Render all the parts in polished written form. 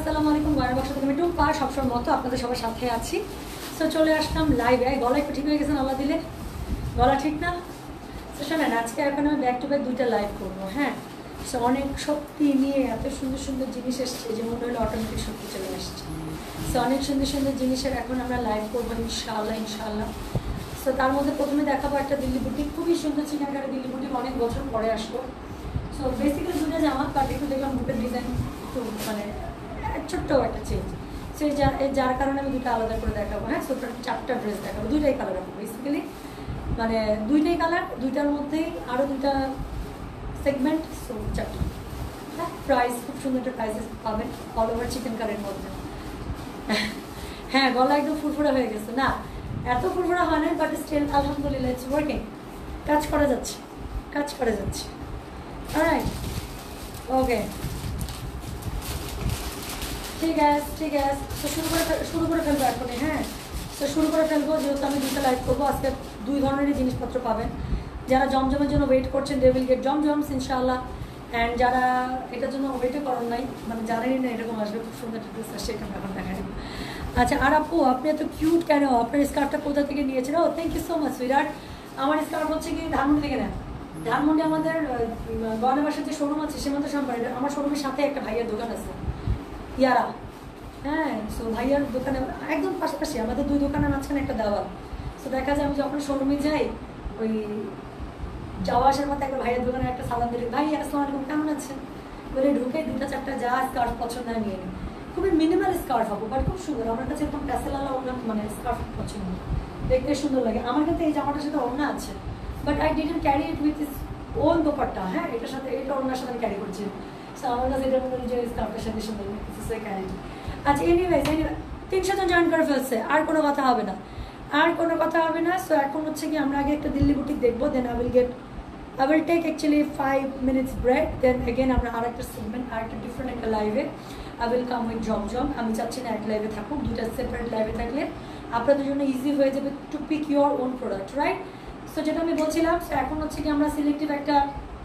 আসসালামু আলাইকুম গয়না বাক্স থেকে আমি টুম্পা সবসময় মতো আপনাদের সবার সাথে আছি। সো চলে আসলাম লাইভে। গলা একটু ঠিক হয়ে গেছেন আল্লাহ দিলে? গলা ঠিক না? তো শোনেন, আজকে এখন আমি ব্যাক টু ব্যাক দুইটা লাইভ করবো। হ্যাঁ, সো অনেক শক্তি নিয়ে এত সুন্দর সুন্দর জিনিস এসছে যে মনে হলো অটোমেটিক শক্তি চলে আসছে। সো অনেক সুন্দর সুন্দর জিনিসের এখন আমরা লাইভ করবো ইনশাআল্লাহ ইনশাআল্লাহ। সো তার মধ্যে প্রথমে দেখাবো একটা দিল্লি বুটিক, খুবই সুন্দর চিকেনকারি দিল্লি বুটিক, অনেক বছর পরে আসলো। সো বেসিক্যালি দুটো জামা, বাট একটু দেখলাম বুটের ডিজাইন একটু মানে ছোট্ট একটা চেঞ্জ, সেই যার কারণে আমি দুটো আলাদা করে দেখাবো। হ্যাঁ, সো চারটা ড্রেস দেখাবো, দুইটাই কালার রাখবো বেসিক্যালি, মানে দুইটাই কালার, দুইটার মধ্যেই আরও দুইটা সেগমেন্ট, সো চারটা। হ্যাঁ, প্রাইস খুব সুন্দর একটা প্রাইসেস পাবেন অল ওভার চিকেন কারির মধ্যে। হ্যাঁ, গলা একদম ফুরফুরা হয়ে গেছে না, এত ফুরফুরা হয় না, বাট স্টিল আলহামদুলিল্লাহ ইটস ওয়ার্কিং, কাজ করা যাচ্ছে, কাজ করা যাচ্ছে। অলরাইট, ওকে, ঠিক আছে ঠিক আছে। তো শুরু করে ফেলবো এখনই। হ্যাঁ, তো শুরু করে ফেলবো, যেহেতু আমি দুটো লাইভ করবো আজকে। দুই ধরনেরই জিনিসপত্র পাবেন। যারা জমজমের জন্য ওয়েট করছেন, দে উইল গেট জমজমস ইনশাআল্লাহ। অ্যান্ড যারা এটার জন্য ওয়েটও করেন নাই, মানে জানেনই না এরকম আসবে, খুব সুন্দর একটা ড্রেস আসছে, এখানে এখন দেখা যাবে। আচ্ছা, আর আপু আপনি এত কিউট কেন? আপনার স্কার্ফটা কোথা থেকে নিয়েছেন? ও thank you so much sweetheart. আমার স্কার্ফ হচ্ছে কি ধানমন্ডি থেকে নেন। ধানমন্ডি আমাদের গয়না বাসার যে শোরুম আছে সীমান্ত সম্পার, আমার শোরুমের সাথে একটা ভাইয়ের দোকান আছে, ইয়ারা। হ্যাঁ, সো ভাইয়ার দোকানে একদম পাশাপাশি, আমাদের দুই দোকানের মাঝখানে একটা দেওয়াল। সো দেখা যায় আমি যখন শোরুমে যাই, ওই যাওয়া আসার মতো একটা ভাইয়ের দোকানে একটা সালাম দিলে, ভাই আসসালামু আলাইকুম কেমন আছেন বলে ঢুকে দুটা চারটা যা স্কার্ফ পছন্দ হয় নিয়ে নিই। খুবই মিনিমাল স্কার্ফ হবো, বাট খুব সুন্দর। আমার কাছে এরকম প্যাসেলালা ওনা, মানে স্কার্ফ পছন্দ, দেখতে সুন্দর লাগে। আমার কাছে এই জামাটার সাথে ওড়না আছে, but I didn't carry it with its own dupatta. হ্যাঁ, এটার সাথে এটা ওড়নার সাথে আমি ক্যারি করছি। সো আমার কাছে এটা মনে হয় যে স্কার্ফটার সাথে সুন্দর ক্যারি। আচ্ছা, এনিওয়েজ 300 জন জয়েন করে ফেলছে, আর কোনো কথা হবে না, আর কোনো কথা হবে না। সো এখন হচ্ছে কি আমরা আগে একটা দিল্লি বুটিক দেখবো, then I will take actually 5 minutes break, then again আমরা আর একটা সেগমেন্ট, আর একটা ডিফারেন্ট একটা লাইভে I will come with Zamzam. আমি চাচ্ছি না এক লাইভে থাকুক, দুটা সেপারেট লাইভে থাকলে আপনাদের জন্য ইজি হয়ে যাবে to pick your own product, right? So যেটা আমি বলছিলাম, সো এখন হচ্ছে কি আমরা সিলেক্টিভ একটা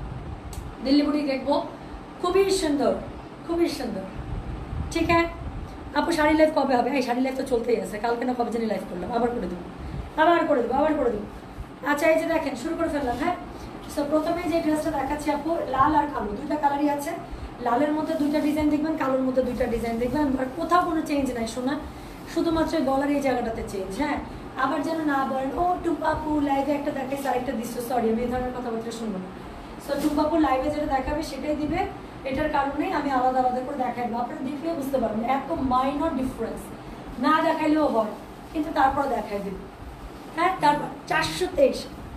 দিল্লি বুটিক দেখবো, খুবই সুন্দর, খুবই সুন্দর। ঠিক আছে আপু, শাড়ি লাইভ কবে হবে? এই শাড়ি লাইভ তো চলতেই আছে, কালকে না কবে জানি লাইভ করলাম, আবার করে দেবো, আবার করে দেবো, আবার করে দেবো। আচ্ছা, এই যে দেখেন শুরু করে ফেললাম। হ্যাঁ, সো প্রথমে যে ড্রেসটা দেখাচ্ছি আপু, লাল আর কালো দুইটা কালারই আছে। লালের মধ্যে দুইটা ডিজাইন দেখবেন, কালোর মধ্যে দুইটা ডিজাইন দেখবেন, আর কোথাও কোনো চেঞ্জ নাই শোনা, শুধুমাত্র গলার এই জায়গাটাতে চেঞ্জ। হ্যাঁ, আবার যেন না বলেন ও টুম্পাপু লাইভে একটা দেখাইছে আরেকটা দিচ্ছ, সরি আমি এই ধরনের কথাবার্তা শুনবো না। সো টুম্পাপু লাইভে যেটা দেখাবে সেটাই দিবে, এটার কারণেই আমি আলাদা আলাদা করে দেখাই দেবো, আপনারা দেখলেও বুঝতে পারবেন এত মাইনর ডিফারেন্স, না দেখাইলেও হয়, কিন্তু তারপর দেখাই দেবে। হ্যাঁ, তারপর 423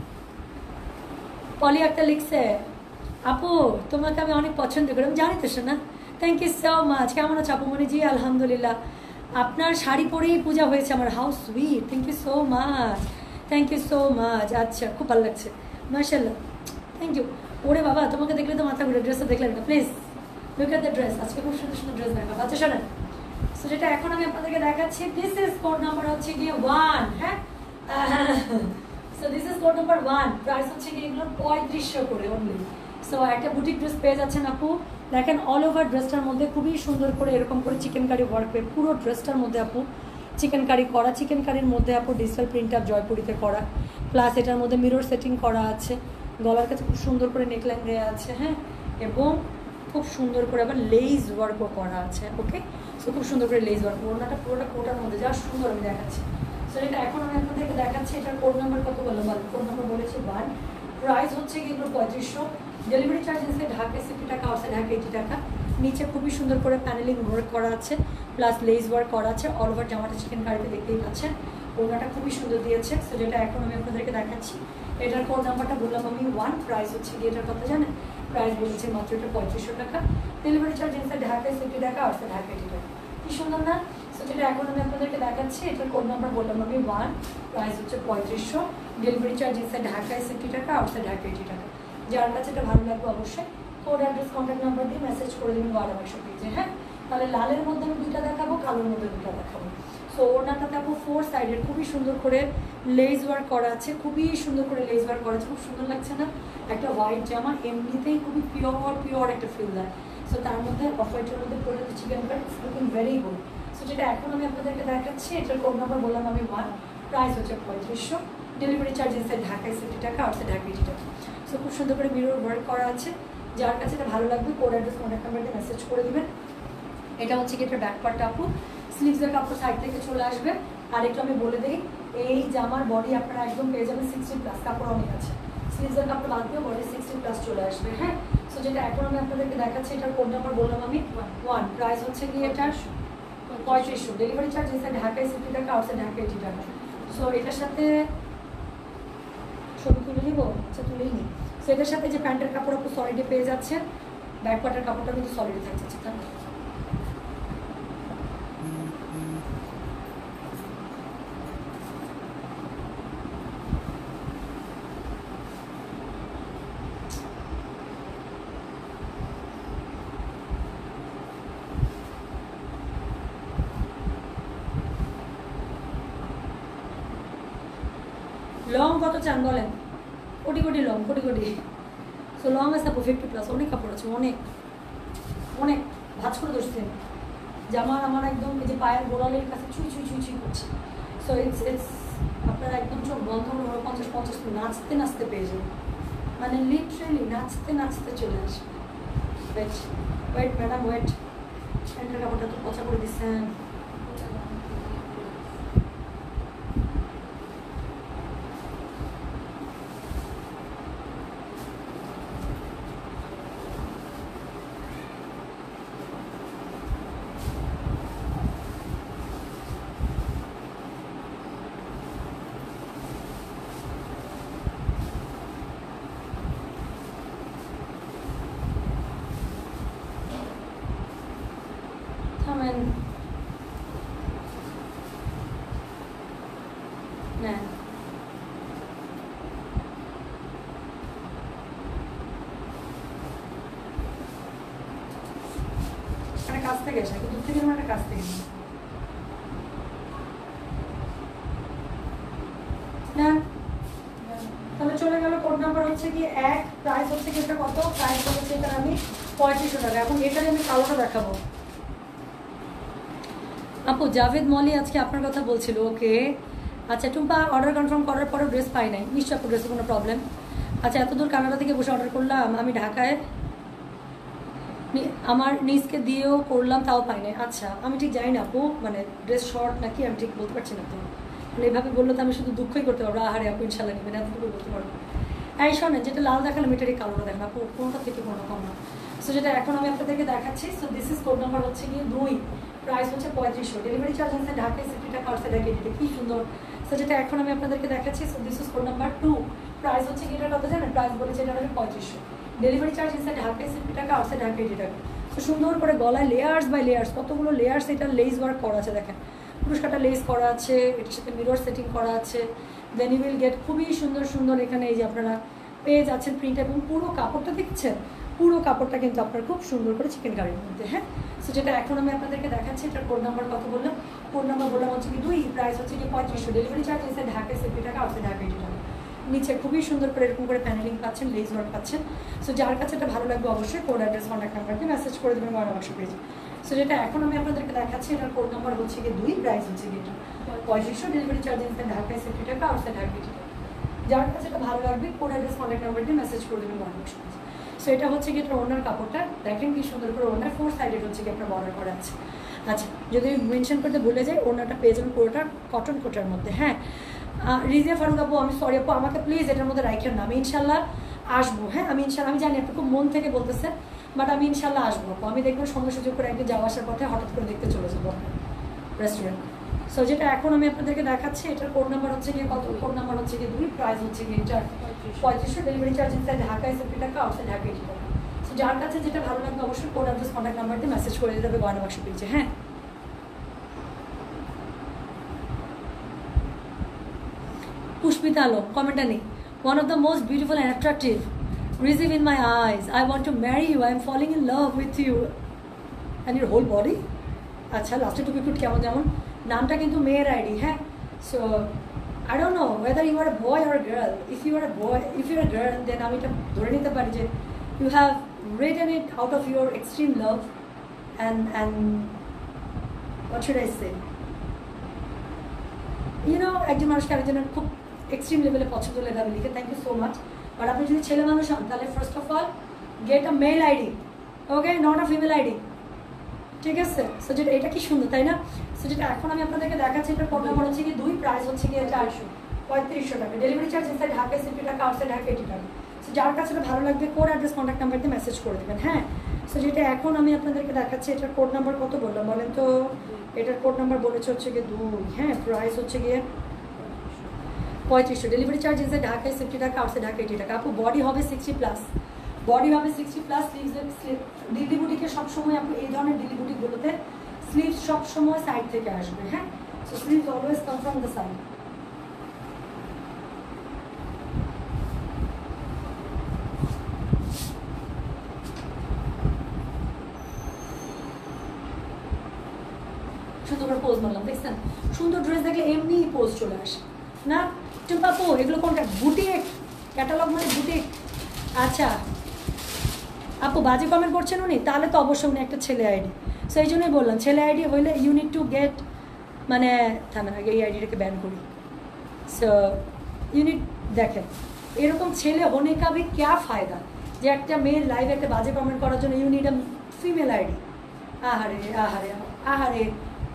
পলি একটা লিখছে, আপু তোমাকে আমি অনেক পছন্দ করি, আমি জানি তো শোনা, থ্যাংক ইউ সো মাচ। কেমন আছো আপু? মনে জি আলহামদুলিল্লাহ, আপনার শাড়ি পরেই পূজা হয়েছে আমার, how sweet, thank you so much, thank you so much. আচ্ছা, খুব ভালো লাগছে, মাশাআল্লাহ, থ্যাংক ইউ। ওরে বাবা, তোমাকে দেখলে তো মাথা ঘুরে, ড্রেসটা দেখলেন না? Please look at the dress, আজকে খুব সুন্দর সুন্দর ড্রেস দেখাবো। আচ্ছা শোনেন, সো যেটা এখন আমি আপনাদেরকে দেখাচ্ছি, দিস ইজ কোড নাম্বার হচ্ছে গিয়ে 1। হ্যাঁ, so this is code number 1, price হচ্ছে গিয়ে এগুলো 3500 করে অনলি। সো একটা বুটিক ড্রেস পেয়ে যাচ্ছেন আপু। দেখেন অল ওভার ড্রেসটার মধ্যে খুবই সুন্দর করে এরকম করে চিকেন কারি ওয়ার্ক পেয়ে, পুরো ড্রেসটার মধ্যে আপু চিকেন কারি করা, চিকেন কারির মধ্যে আপু ডিজিটাল প্রিন্টার জয়পুরিতে করা, প্লাস এটার মধ্যে মিরর সেটিং করা আছে, গলার কাছে খুব সুন্দর করে নেকলাইন দেওয়া আছে। হ্যাঁ, এবং খুব সুন্দর করে আবার লেস ওয়ার্কও করা আছে। ওকে, সো খুব সুন্দর করে লেস ওয়ার্ক, ওড়নাটা পুরোটা কোটার মধ্যে যা সুন্দর আমি দেখাচ্ছি। সো এটা এখন আমি আপনাদেরকে দেখাচ্ছি, এটার কোড নাম্বার কত বললাম? কোড নাম্বার বলেছি 1, প্রাইস হচ্ছে এগুলো 3500, ডেলিভারি চার্জ আছে ঢাকা 60 টাকা, আছে ঢাকা 80 টাকা। নিচে খুবই সুন্দর করে প্যানেলিং ওয়ার্ক করা আছে, প্লাস লেস ওয়ার্ক করা আছে। অল ওভার জামাটা চিকেন কারিতে দেখতেই পাচ্ছেন, ওড়নাটা খুবই সুন্দর দিয়েছে। সো যেটা এখন আমি আপনাদেরকে দেখাচ্ছি, এটার কোড নাম্বারটা বললাম আমি 1, প্রাইস হচ্ছে কি এটার কথা জানেন? প্রাইস বলেছে মাত্র এটা 3500 টাকা, ডেলিভারি চার্জ আছে ঢাকায় 60 টাকা, আছে ঢাকা 80 টাকা। কি সুন্দর না? সো যেটা এখন আমি আপনাদেরকে দেখাচ্ছি, এটার কোড নাম্বার বললাম আমি 1, প্রাইস হচ্ছে 3500, ডেলিভারি চার্জ আছে ঢাকায় 60 টাকা, আছে ঢাকা 80 টাকা। যার কাছে এটা ভালো লাগবে অবশ্যই কোড অ্যাড্রেস কন্ট্যাক্ট নাম্বার দিয়ে মেসেজ করে দেবেন গয়না বাক্স পেজে। হ্যাঁ, তাহলে লালের মধ্যে আমি দুইটা দেখাবো, কালোর মধ্যে দুটো দেখাবো। সো ওড়নাটাতে আপু 4 সাইডের খুবই সুন্দর করে লেস ওয়ার্ক করা আছে, খুবই সুন্দর করে লেস ওয়ার্ক করা আছে, খুব সুন্দর লাগছে না? একটা হোয়াইট জামা এমনিতেই খুবই পিওর একটা ফিল দেয়। সো সো তার মধ্যে অফ হোয়াইটের মধ্যে পড়ে chikankari looking very good. So যেটা এখন আমি আপনাদেরকে দেখাচ্ছি, এটার কোড নাম্বার বললাম আমি 1, প্রাইস হচ্ছে 3500, ডেলিভারি চার্জ ইনসাইড ঢাকায় 60 টাকা, আউটসাইড ঢাকা 80 টাকা। সো খুব সুন্দর করে মিরর ওয়ার্ক করা আছে। যার কাছে এটা ভালো লাগবে কোড অ্যাড্রেস কন্ট্যাক্ট নাম্বারকে মেসেজ করে দিবেন। এটা হচ্ছে কি এটার ব্যাক পার্টটা আপু, স্লিভসের কাপড় সাইড থেকে চলে আসবে। আর একটু আমি বলে দিই, এই জামার বডি আপনারা একদম পেয়ে যাবেন 60+, কাপড় অনেক আছে। স্লিভসের কাপড় বাদ দিয়ে বডি 60+ চলে আসবে। হ্যাঁ, সো যেটা এখন আমি আপনাদেরকে দেখাচ্ছি, এটার কোড নাম্বার বললাম আমি 1, প্রাইস হচ্ছে কি এটা 3500, ডেলিভারি চার্জ ইনসাইড ঢাকায় 60 টাকা, আউটসাইড ঢাকা 80 টাকা। সো এটার সাথে ছবি তুলে নিব, আচ্ছা তুলেই নিই। সো এটার সাথে যে প্যান্টের কাপড় আপু সলিডে পেয়ে যাচ্ছে, ব্যাক পার্টের কাপড়টা কিন্তু সলিডে থাকছে। তাই না? লং কত চান বলেন? Crore crore long, crore crore. So long আছে আপু 50+, অনেক কাপড় আছে, অনেক অনেক ভাঁজ করে ধরছেন জামার আমার একদম এই যে পায়ের গোড়ালের কাছে ছুঁই ছুঁই ছুঁই ছুঁই করছে। সো ইটস আপনারা একদম চোখ বন্ধ করে 50 নাচতে নাচতে পেয়ে যাবেন, মানে লিটারেলি নাচতে নাচতে চলে আসবে। ওয়েট ওয়েট ম্যাডাম ওয়েট, প্যান্টের কাপড়টা তো পচা করে দিচ্ছেন। থামেন, নেন। কাছ থেকে আসে, দূর থেকে একটা কাছ থেকে না। তাহলে চলে গেল। কোড নাম্বার হচ্ছে কি 1, প্রাইস হচ্ছে কি এটা কত, প্রাইস হচ্ছে এটা আমি 3500 টাকা। এখন এটাই আমি কালোটা দেখাবো। আপু জাভেদ মলি আজকে আপনার কথা বলছিল, ওকে আচ্ছা। টুম্পা অর্ডার কনফার্ম করার পরে ড্রেস পাই নাই, নিশ্চয় আপু ড্রেসের কোনো প্রবলেম। আচ্ছা, এত দূর কানাডা থেকে বসে অর্ডার করলাম, আমি ঢাকায় আমার নিজকে দিয়েও করলাম, তাও পাই নাই। আচ্ছা, আমি ঠিক জানি না আপু, মানে ড্রেস শর্ট নাকি আমি ঠিক বলতে পারছি না। তো মানে এভাবে বললে তো আমি শুধু দুঃখই করতে পারবো, আহারে আপু ইনশাল্লাহ নেবেন, এতটুকু বলতে পারবো। এই শোনেন, যেটা লাল দেখালাম এটারই কালোটা দেখেন আপু, কোনটা থেকে কোনো কম না। সো যেটা এখন আমি আপনাদেরকে দেখাচ্ছি, so this is code number হচ্ছে গিয়ে 2, প্রাইস হচ্ছে 3500, ডেলিভারি চার্জ আছে ঢাকায় 60 টাকা, আউটসাইড ঢাকা 80 টাকা। কি সুন্দর। সো যেটা এখন আমি আপনাদেরকে দেখাচ্ছি, so this is code number 2, price হচ্ছে কি এটা কত জানেন? প্রাইস বলেছে এটা হবে 3500, ডেলিভারি চার্জ ইনসাইড ঢাকায় 60 টাকা, আউটসাইড ঢাকা 80 টাকা। তো সুন্দর করে গলায় লেয়ার্স বাই লেয়ার্স, কতগুলো লেয়ার্স, এটা লেস ওয়ার্ক করা আছে দেখেন, পুরস্কারটা লেস করা আছে, এটার সাথে মিরর সেটিং করা আছে। দেন ইউ উইল গেট খুবই সুন্দর সুন্দর এখানে এই যে আপনারা পেয়ে যাচ্ছেন প্রিন্ট, এবং পুরো কাপড়টা দেখছেন, পুরো কাপড়টা কিন্তু আপনার খুব সুন্দর করে চিকেন কারির মধ্যে। হ্যাঁ, সো যেটা এখন আমি আপনাদেরকে দেখাচ্ছি, এটার কোড নাম্বার কত বললাম? কোড নাম্বার বললাম হচ্ছে কি 2, প্রাইস হচ্ছে কি 3500, ডেলিভারি চার্জ ইনসাইড ঢাকায় 60 টাকা, আউটসাইড ঢাকা 80 টাকা। নিচে খুবই সুন্দর করে এরকম করে প্যানেলিং পাচ্ছেন, লেস ওয়ার্ক পাচ্ছেন। সো যার কাছে এটা ভালো লাগবে অবশ্যই কোড অ্যাড্রেস কন্ট্যাক্ট নাম্বারকে মেসেজ করে দেবেন আমার বাক্স পেজে। সো যেটা এখন আমি আপনাদেরকে দেখাচ্ছি, এটার কোড নাম্বার হচ্ছে কি 2, প্রাইস হচ্ছে কি এটা 3500, ডেলিভারি চার্জ ইনসাইড ঢাকায় 60 টাকা, আউটসাইড ঢাকা 80 টাকা। যার কাছে এটা ভালো লাগবে কোড অ্যাড্রেস কন্ট্যাক্ট নাম্বারকে মেসেজ করে দেবেন আমার বাক্স পেজে। সো এটা হচ্ছে কি এটা ওনার কাপড়টা দেখেন কি সুন্দর করে, ওনার 4 সাইডেড হচ্ছে কি আপনার বর্ডার করা আছে। আচ্ছা, যদি মেনশন করতে ভুলে যাই, ওনাটা পেয়ে যাবেন পুরোটা কটন কোটার মধ্যে। হ্যাঁ, রিজিয়া ফারুক আপু আমি সরি আপু, আমাকে প্লিজ এটার মধ্যে রাখেন না, আমি ইনশাল্লাহ আসবো। হ্যাঁ, আমি ইনশাল্লাহ, আমি জানি আপনি খুব মন থেকে বলতেছেন, বাট আমি ইনশাল্লাহ আসবো আপু। আমি দেখবো সময় সুযোগ করে একদিন যাওয়া আসার পথে হঠাৎ করে দেখতে চলে যাবো রেস্টুরেন্ট। সো যেটা এখন আমি আপনাদেরকে দেখাচ্ছি, এটার কোড নাম্বার হচ্ছে গিয়ে কত? কোড নাম্বার হচ্ছে গিয়ে 2, প্রাইস হচ্ছে গিয়ে 3500, ডেলিভারি চার্জ ইনসাইড ঢাকায় 60 টাকা, আউটসাইড ঢাকা 80 টাকা। সো যার কাছে যেটা ভালো লাগবে অবশ্যই কোড অ্যাড্রেস কন্ট্যাক্ট নাম্বার দিয়ে মেসেজ করে দিতে হবে গয়না বাক্স পেজে। হ্যাঁ, পুষ্পিতা আলম কমেন্টটা নেই, one of the most beautiful and attractive, receive in my eyes, I want to marry you, I am falling in love with you and your whole body। আচ্ছা, লাস্টে টুপি ফুট কেমন, যেমন নামটা কিন্তু মেয়ের আইডি। হ্যাঁ, so I don't know whether you are a boy or a girl. If you are a boy, if you are a girl, then আমি এটা ধরে নিতে পারি যে You have written it out of your extreme love and what should I say? You know, একজন মানুষকে আরেকজনের খুব এক্সট্রিম লেভেলে পছন্দ হলে আমি লিখে thank you so much. But আপনি যদি ছেলে মানুষ হন তাহলে first of all get a male ID, okay, not a female ID, ঠিক আছে? সো যেটা এটা কি সুন্দর তাই না? সো যেটা এখন আমি আপনাদেরকে দেখাচ্ছি, এটার কোড নাম্বার হচ্ছে কি 2, প্রাইস হচ্ছে কি 3500 টাকা, ডেলিভারি চার্জ ইনসাইড ঢাকা 60 টাকা, আউটসাইড ঢাকা 80 টাকা। সো যার কাছে ভালো লাগবে কোড অ্যাড্রেস কন্ট্যাক্ট নাম্বার দিয়ে মেসেজ করে দেবেন। হ্যাঁ, সো যেটা এখন আমি আপনাদেরকে দেখাচ্ছি, এটার কোড নাম্বার কত বললাম বলেন তো? এটার কোড নাম্বার বলেছে হচ্ছে গিয়ে 2, হ্যাঁ, প্রাইস হচ্ছে গিয়ে 3500, ডেলিভারি চার্জ ইনসাইড ঢাকায় 60 টাকা, আউটসাইড ঢাকা 80 টাকা। আপু বডি হবে 60+, বডি হবে 60+, স্লিভ দিল্লি বুটিকে সবসময় আপনি এই ধরনের দিল্লি বুটিকগুলোতে স্লিভ সবসময় সাইড থেকে আসবে। হ্যাঁ, so sleeve always come from the side. সুন্দর করে পোজ মারলাম, দেখছেন? সুন্দর ড্রেস দেখলে এমনি পোজ চলে আসে না? টুম্পাপু এগুলো কোনটা? বুটিক ক্যাটালগ মানে বুটিক। আচ্ছা আপু বাজে কমেন্ট করছেন উনি, তাহলে তো অবশ্যই উনি একটা ছেলে আইডি। সো এই জন্যই বললাম ছেলে আইডি হইলে ইউ নিড টু গেট, মানে থামেন আগে এই আইডিটাকে ব্যান করি। সো ইউ নিড, দেখেন এরকম ছেলে হোনে কা ভি ক্যা ফায়দা, যে একটা মেয়ের লাইভে একটা বাজে কমেন্ট করার জন্য you need a female ID. আহারে আহারে আহারে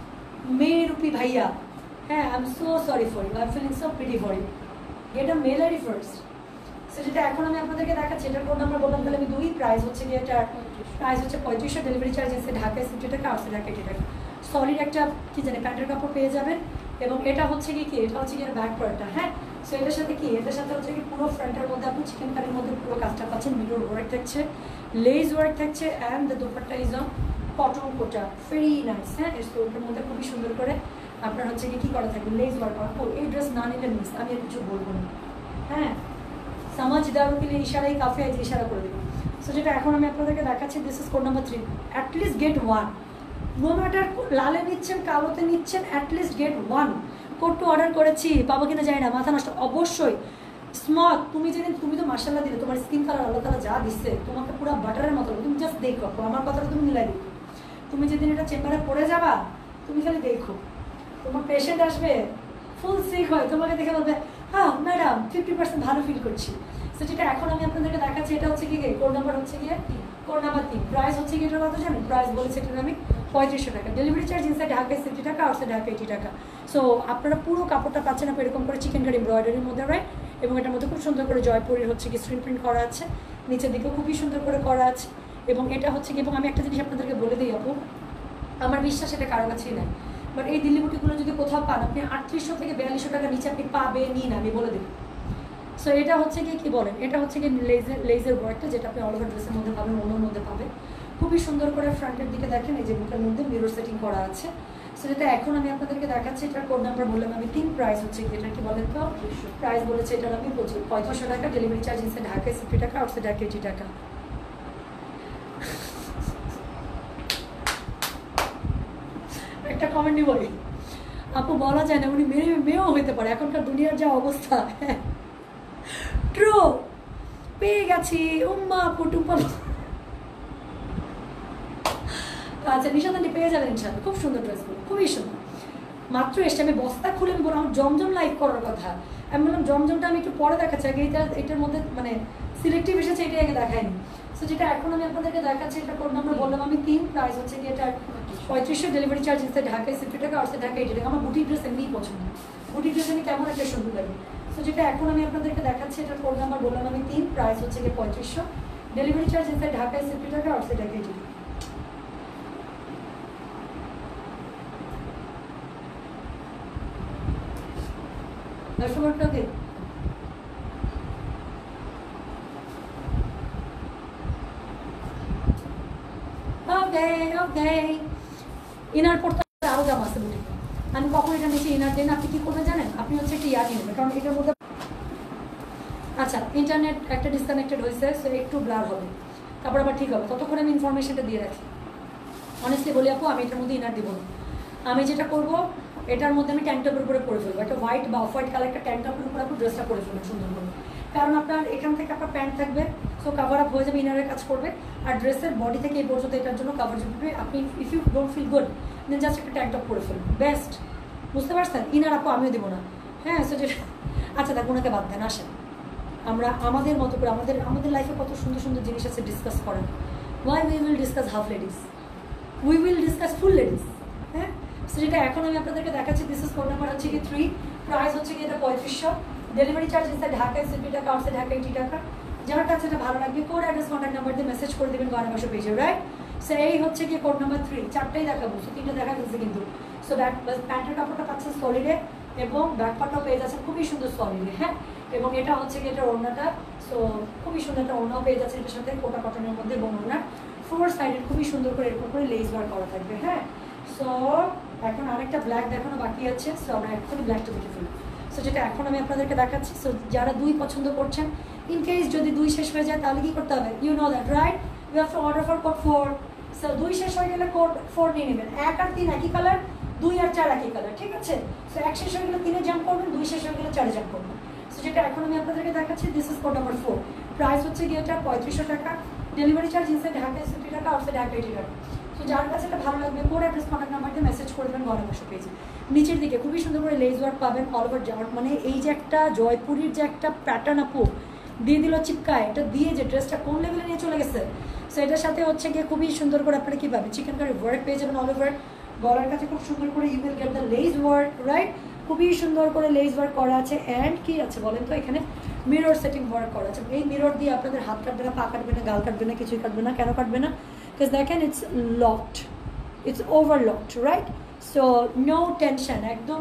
মেয়ে রূপী ভাইয়া, হ্যাঁ, I am so sorry for you, I am feeling so pretty for you. Get a male ID first. So যেটা এখন আমি আপনাদেরকে দেখাচ্ছি, এটার কোড নাম্বার বললাম তাহলে আমি 2, প্রাইস হচ্ছে গিয়ে এটার প্রাইস হচ্ছে 3500, ডেলিভারি চার্জ এসে ঢাকায় 60 টাকা, আউটসাইড ঢাকা 80 টাকা। সলিড একটা কি জানে প্যান্টের কাপড় পেয়ে যাবেন। এবং এটা হচ্ছে কি এটা হচ্ছে গিয়ে ব্যাক পার্টটা। হ্যাঁ, সো এটার সাথে কি এটার সাথে হচ্ছে কি পুরো ফ্রন্টের মধ্যে আপনি চিকেন কারির মধ্যে পুরো কাজটা পাচ্ছেন, মিরর ওয়ার্ক থাকছে, লেজ ওয়ার্ক থাকছে, and the dupatta is on cotton Kota, very nice. হ্যাঁ, এই স্টোরটার মধ্যে খুবই সুন্দর করে আপনার হচ্ছে কি করা থাকবে, লেজ ওয়ার্ক করা। এই ড্রেস না নিলে মিস, আমি আর কিছু বলবো না। হ্যাঁ, समझदारों के लिए इशारा ही काफ़ी है, इशारा করে দেবেন। সো যেটা এখন আমি আপনাদেরকে দেখাচ্ছি, this is code number 3, at least get 1, no matter লালে নিচ্ছেন কালোতে নিচ্ছেন, অ্যাটলিস্ট গেট 1। কোডটা অর্ডার করেছি, পাবো কিনা জানি না, মাথা নষ্ট। অবশ্যই স্মথ, তুমি জানেন তুমি তো মার্শাল্লাহ দিলে, তোমার স্কিন কালার আল্লাহ তাআলা যা দিচ্ছে তোমাকে পুরো বাটারের মতো, তুমি জাস্ট দেখো, আমার কথাটা তুমি মিলাই দিও। তুমি যেদিন এটা চেম্বারে পড়ে যাবা, তুমি খালি দেখো, তোমার পেশেন্ট আসবে ফুল সিক হয়, তোমাকে দেখে বলবে হ্যাঁ ম্যাডাম 50% ভালো ফিল করছি। সো যেটা এখন আমি আপনাদেরকে দেখাচ্ছি, এটা হচ্ছে কি কোড নাম্বার হচ্ছে গিয়ে কোড নাম্বার 3, প্রাইস হচ্ছে কি এটার কত জানেন? প্রাইস বলেছে এটার আমি 3500 টাকা, ডেলিভারি চার্জ ইনসাইড ঢাকায় 60 টাকা, আউটসাইড ঢাকা 80 টাকা। সো আপনারা পুরো কাপড়টা পাচ্ছেন আপনি এরকম করে চিকেন কারি এমব্রয়ডারির মধ্যে, রাইট? এবং এটার মধ্যে খুব সুন্দর করে জয়পুরের হচ্ছে কি স্ক্রিন প্রিন্ট করা আছে, নিচের দিকেও খুবই সুন্দর করে করা আছে। এবং এটা হচ্ছে কি, এবং আমি একটা জিনিস আপনাদেরকে বলে দিই আপু, আমার বিশ্বাস এটা কারো কাছেই নাই, বাট এই দিল্লি বুটিগুলো যদি কোথাও পান আপনি 3800 থেকে 4200 টাকা নিচে আপনি পাবেনই না, আমি বলে দিই। সো এটা হচ্ছে গিয়ে কি বলেন, এটা হচ্ছে গিয়ে লেজের ওয়ার্কটা, যেটা আপনি অল ওভার ড্রেসের মধ্যে পাবেন, অন্যর মধ্যে পাবেন। খুবই সুন্দর করে ফ্রন্টের দিকে দেখেন, এই যে বুকের মধ্যে মিরর সেটিং করা আছে। সো যেটা এখন আমি আপনাদেরকে দেখাচ্ছি, এটার কোড নাম্বার বললাম আমি 3, প্রাইস হচ্ছে কি এটা কি বলেন তো? প্রাইস বলেছে এটার আমি 3500 টাকা, ডেলিভারি চার্জ ইনসাইড ঢাকায় 60 টাকা, আউটসাইড ঢাকা 80 টাকা। একটা কমেন্ট নিব, আপু বলা যায় না উনি মেয়েও হইতে পারে, এখনকার দুনিয়ার যা অবস্থা। ট্রু, পেয়ে গেছি উম্মা আপু টুম্পা। আচ্ছা নিশাদানি পেয়ে যাবেন ইনশাআল্লাহ, খুব সুন্দর ড্রেসগুলো, খুবই সুন্দর। মাত্র এসে আমি বস্তা খুলে আমি বললাম জমজম লাইভ করার কথা, আমি বললাম জমজমটা আমি একটু পরে দেখাচ্ছি, আগে এটার মধ্যে মানে সিলেক্টিভ এসেছে, এটাই আগে দেখায়নি। সো যেটা এখন আমি আপনাদেরকে দেখাচ্ছি, এটা কোড নাম্বার বললাম আমি 3, প্রাইস হচ্ছে কি এটার 3500, ডেলিভারি চার্জ ইনসাইড ঢাকায় 60 টাকা, আউটসাইড ঢাকা 80 টাকা। আমার বুটিক ড্রেস এমনিই পছন্দ, বুটিক ড্রেস আমি কেমন একটা সুন্দর লাগে। সো যেটা এখন আমি আপনাদেরকে দেখাচ্ছি, এটার কোড নাম্বার বললাম আমি 3, প্রাইস হচ্ছে কি 3500, ডেলিভারি চার্জ ইনসাইড ঢাকায় 60 টাকা, আউটসাইড ঢাকা 80 টাকা। দর্শকটাকে ওকে ইনার পড়তে আরও দাম আছে বুটিকে, আমি কখন এটা নিচে ইনার দেন, আপনি কি করবেন জানেন? আপনি হচ্ছে একটা ইয়ার নেবেন, কারণ এটার মধ্যে আচ্ছা ইন্টারনেট একটা ডিসকানেক্টেড হয়েছে, সো একটু ব্লার হবে, তারপর আবার ঠিক হবে, ততক্ষণ আমি ইনফরমেশনটা দিয়ে রাখি। অনেস্টলি বলি আপু আমি এটার মধ্যে ইনার দিব না, আমি যেটা করবো এটার মধ্যে আমি ট্যাঙ্ক টপের উপরে পরে ফেলবো, একটা হোয়াইট বা অফ হোয়াইট কালার একটা ট্যাঙ্ক টপের উপরে আপনি ড্রেসটা পরে ফেলবেন সুন্দর করে, কারণ আপনার এখান থেকে আপনার প্যান্ট থাকবে, সো কাভার আপ হয়ে যাবে, ইনারের কাজ করবে। আর ড্রেসের বডি থেকে এই পর্যন্ত এটার জন্য কাভার দিবে। আপনি if you don't feel good then just একটা ট্যাঙ্ক টপ করে ফেলবেন, বেস্ট। বুঝতে পারছেন? ইনার আপু আমিও দেবো না, হ্যাঁ। সো যেটা আচ্ছা দেখ, ওনাকে বাদ দেন, আসেন আমরা আমাদের মতো করে আমাদের লাইফে কত সুন্দর সুন্দর জিনিস আছে ডিসকাস করেন। Why we will discuss half ladies, we will discuss full ladies, হ্যাঁ। সো যেটা এখন আমি আপনাদেরকে দেখাচ্ছি, দিস ইজ কোড নাম্বার হচ্ছে কি 3, প্রাইস হচ্ছে কি এটা 3500, ডেলিভারি চার্জ ইনসাইড ঢাকা 60 টাকা, আউটসাইড ঢাকা 80 টাকা। যার কাছে এটা ভালো লাগবে কোড অ্যাড্রেস কন্ট্যাক্ট নাম্বার দিয়ে মেসেজ করে দেবেন গয়না বাসা পেজে, রাইট। সো এই হচ্ছে কি কোড নাম্বার 3, 4টাই দেখাবো, সো 3টা দেখা গেছে কিন্তু। সো প্যান্টের কাপড়টা পাচ্ছেন সলিডে এবং ব্যাক পার্টটাও পেয়ে যাচ্ছেন খুবই সুন্দর সলিডে, হ্যাঁ। এবং এটা হচ্ছে কি এটা ওড়নাটা, সো খুবই সুন্দর একটা ওড়নাও পেয়ে যাচ্ছে এটার সাথে, কোটা কটনের মধ্যে। এবং ওড়নার 4 সাইডে খুবই সুন্দর করে এরকম করে লেস ওয়ার্ক করা থাকবে, হ্যাঁ। সো এখন আরেকটা ব্ল্যাক দেখানো বাকি আছে, সো আমরা এখনই ব্ল্যাকটা দেখে ফেলি। সো যেটা এখন আমি আপনাদেরকে দেখাচ্ছি, সো যারা 2 পছন্দ করছেন, ইন কেস যদি 2 শেষ হয়ে যায় তাহলে কি করতে হবে, you know that, right. You have to order for code 4। So 2 শেষ হয়ে গেলে কোড 4 নিয়ে নেবেন। 1 আর 3 একই কালার, 2 আর 4 একই কালার, ঠিক আছে। সো 1 শেষ হয়ে গেলে 3-এ জাম্প করবেন, 2 শেষ হয়ে গেলে 4-এ জাম্প করবেন। সো যেটা এখন আমি আপনাদেরকে দেখাচ্ছি, this is code number 4, price হচ্ছে গিয়ে এটা 3500 টাকা, ডেলিভারি চার্জ ইনসাইড ঢাকা 60 টাকা, আউটসাইড ঢাকা 80 টাকা। সো যার কাছে এটা ভালো লাগবে কোড অ্যাড্রেস কন্ট্যাক্ট নাম্বার দিয়ে মেসেজ করে দেবেন গয়না বাসা পেজে। নিচের দিকে খুবই সুন্দর করে লেস ওয়ার্ক পাবেন অল ওভার জামার, মানে এই যে একটা জয়পুরীর যে একটা প্যাটার্ন আপু দিয়ে দিল চিপকায়, এটা দিয়ে যে ড্রেসটা কোন লেভেলে নিয়ে চলে গেছে। সো এটার সাথে হচ্ছে গিয়ে খুবই সুন্দর করে আপনারা কী পাবেন, চিকেন কারি ওয়ার্ক পেয়ে যাবেন অল ওভার। গলার কাছে খুব সুন্দর করে you will get the lace work, right. খুবই সুন্দর করে লেস ওয়ার্ক করা আছে। অ্যান্ড কি আছে বলেন তো, এখানে মিরর সেটিং ওয়ার্ক করা আছে। এই মিরর দিয়ে আপনাদের হাত কাটবে না, পা কাটবে না, গাল কাটবে না, কিছুই কাটবে না। কেন কাটবে না? বিকজ দেখেন it's locked, it's overlocked, right. So no tension, একদম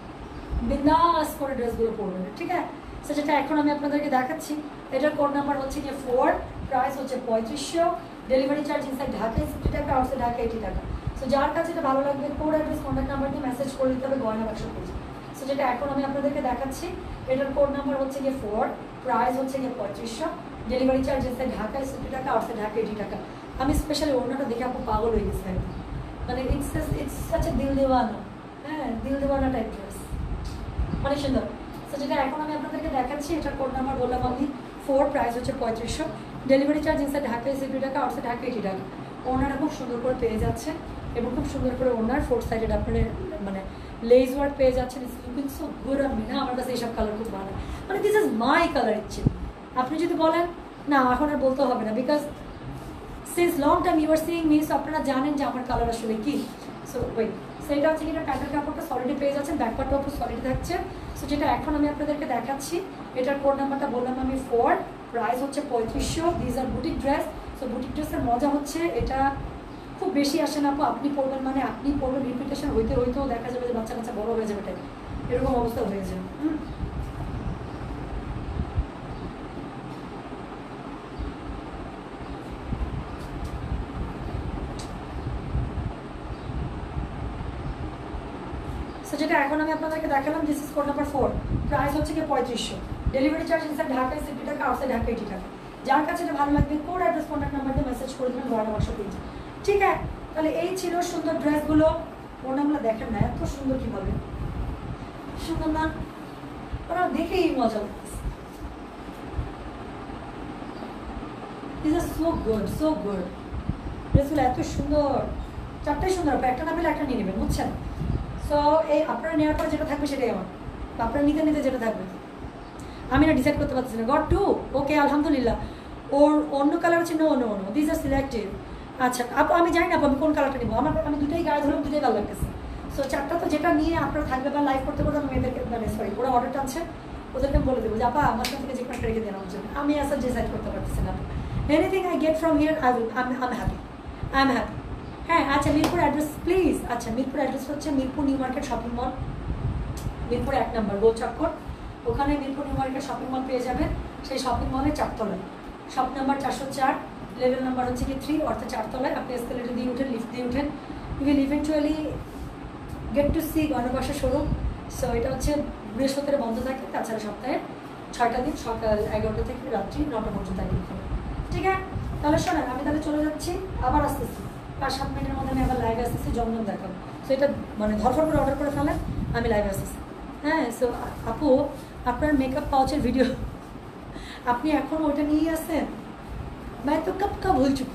বিন্দাস করে ড্রেসগুলো পরবেন, ঠিক আছে। সো যেটা এখন আমি আপনাদেরকে দেখাচ্ছি, এটার কোড নাম্বার হচ্ছে গিয়ে 4, প্রাইস হচ্ছে 3500, ডেলিভারি চার্জ ইনসাইড ঢাকা 60 টাকা, আউটসাইড ঢাকা 80 টাকা। সো যার কাছে এটা ভালো লাগবে কোড অ্যাড্রেস কন্ট্যাক্ট নাম্বার দিয়ে মেসেজ করে দিতে হবে গয়না বাক্স পেজে। সো যেটা এখন আমি আপনাদেরকে দেখাচ্ছি, এটার কোড নাম্বার হচ্ছে গিয়ে 4, প্রাইস হচ্ছে গিয়ে 3500, ডেলিভারি চার্জ ইনসাইড ঢাকা 60 টাকা, আউটসাইড ঢাকা 80 টাকা। আমি স্পেশালি ওড়নাটা দেখে আপু পাগল হয়ে গেছি একদম, মানে ইটস সাচ এ দিল দেওয়ানা, হ্যাঁ, দিল দেওয়ানা টাইপ ড্রেস, অনেক সুন্দর। সো যেটা এখন আমি আপনাদেরকে দেখাচ্ছি, এটার কোড নাম্বার বললাম আমি 4, প্রাইস হচ্ছে 3500, ডেলিভারি চার্জ ইনসাইড ঢাকা 60 টাকা, আউটসাইড ঢাকা 80 টাকা। ওড়নাটা খুব সুন্দর করে পেয়ে যাচ্ছে এবং খুব সুন্দর করে ওড়নার 4 সাইডেড আপনার মানে লেস ওয়ার্ক পেয়ে যাচ্ছেন। It's looking so good on me না, আমার কাছে এইসব কালার খুব ভালো, মানে দিস ইজ মাই কালার ইচ্ছে। আপনি যদি বলেন না এখন আর বলতে হবে না, because since long time you are seeing me, so আপনারা জানেন যে আমার কালার আসলে কি। সো ওয়েট, সো এটা হচ্ছে কি এটা প্যান্টের কাপড়টা সলিডে পেয়ে যাচ্ছেন, ব্যাক পার্টটা উপর সলিড থাকছে। সো যেটা এখন আমি আপনাদেরকে দেখাচ্ছি, এটার কোড নাম্বারটা বললাম আমি 4, প্রাইস হচ্ছে 3500। This are boutique dress. সো বুটিক ড্রেসের মজা হচ্ছে এটা খুব বেশি আসে না, আপনি পড়বেন মানে আপনি পড়বেন, রিপিটেশন হইতে হইতেও দেখা যাবে যে বাচ্চা কাচ্চা বড় হয়ে যাবে, টাইপ এরকম অবস্থা হয়ে যাবে। সো যেটা এখন আমি আপনাদেরকে দেখালাম, this is code number 4, price হচ্ছে কি 3500, ডেলিভারি চার্জ ইনসাইড ঢাকা 60 টাকা, আউটসাইড ঢাকা 80 টাকা। যার কাছে এটা ভালো লাগবে কোড অ্যাড্রেস কন্ট্যাক্ট নাম্বার দিয়ে মেসেজ করে দেবেন গয়না বাক্স পেজে, ঠিক আছে। তাহলে এই ছিল সুন্দর ড্রেসগুলো। ওনাগুলো দেখেন না এত সুন্দর কীভাবে, সুন্দর না? ওরা দেখেই মজা লাগছে। This are so good, so good. ড্রেসগুলো এত সুন্দর, 4টাই সুন্দর, একটা না পেলে একটা নিয়ে নেবেন, বুঝছেন। সো এই আপনারা নেওয়ার পরে যেটা থাকবে সেটাই আমার, আপনারা নিতে নিতে যেটা থাকবে আমি না ডিসাইড করতে পারতেছি না। গড টু ওকে, আলহামদুলিল্লাহ। ওর অন্য কালার আছে, no no no, this are selective. আচ্ছা আপু আমি জানি না আপু আমি কোন কালারটা নেবো, আমি দুটোই গায়ে ধরলাম, দুটোই ভালো লাগতেছে। সো 4টা তো যেটা নিয়ে আপনারা থাকবে বা লাইভ করতে করতে আমি মেয়েদেরকে মানে সরি ওরা অর্ডারটা আছে ওদেরকে আমি বলে দেবো যে আপা আমার কাছ থেকে যে কোনো রেখে দেওয়ার জন্য আমি আসলে ডিসাইড করতে পারতেছি না। Anything I get from here I am happy, I am happy. হ্যাঁ আচ্ছা মিরপুর অ্যাড্রেস প্লিজ। আচ্ছা মিরপুর অ্যাড্রেস হচ্ছে Mirpur new market shopping mall, Mirpur 1 নম্বর গোল চক্কর, ওখানে Mirpur new market shopping mall পেয়ে যাবেন। সেই শপিং মলের 4 তলায়, শপ নাম্বার 404, লেভেল নাম্বার হচ্ছে কি 3, অর্থাৎ 4 তলায়। আপনি এসকেলেটর দিয়ে উঠেন, লিফট দিয়ে উঠেন, you will eventually get to see Goyna Baksho showroom. So এটা হচ্ছে বৃহস্পতিবার বন্ধ থাকে, তাছাড়া সপ্তাহে 6টা দিন সকাল 11টা থেকে রাত্রি 9টা পর্যন্ত একদিন খোলা, ঠিক আছে। তাহলে শোনেন আমি তাহলে চলে যাচ্ছি, আবার আসতেছি 5-7 মিনিটের মধ্যে আমি আবার লাইভে আসতেছি, জমজম দেখাবো। সো এটা মানে ধরফর করে অর্ডার করে ফেলেন, আমি লাইভে আসতেছি। হ্যাঁ সো আপু আপনার মেকআপ পাউচের ভিডিও আপনি এখনও ওইটা নিয়েই আসেন, मैं तो कब का भूल चुकी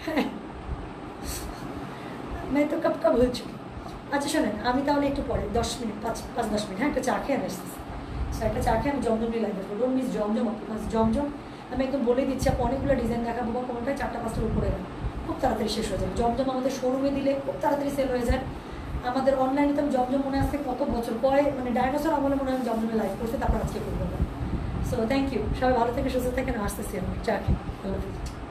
मैं तो कब का भूल चुकी। আচ্ছা শোনেন, আমি তাহলে একটু পরে 10 মিনিট 5-10 মিনিট হ্যাঁ একটা চা খেয়ে আসতেছি। একটা চা খেয়ে আমি জমজমই লাইভ করবো। Don't miss Jomjom Optimus Jomjom. আমি একদম বলে দিচ্ছি, আপনি অনেকগুলো ডিজাইন দেখাবো বা কোনোটায় 4টা-5টার উপরে না, খুব তাড়াতাড়ি শেষ হয়ে যাবে। জমজম আমাদের শোরুমে দিলে খুব তাড়াতাড়ি সেল হয়ে যায়। আমাদের অনলাইনে তো আমি জমজম মনে আসছে কত বছর পরে, মানে ডাইনোসর আমলে মনে হয় আমি জমজমে লাইভ করছি, তারপর আজকে করবো। সো থ্যাংক ইউ, সবাই ভালো থেকে সুস্থ থাকেন। আসতেছি আমি চা খেয়ে। আল্লাহ হাফিজ।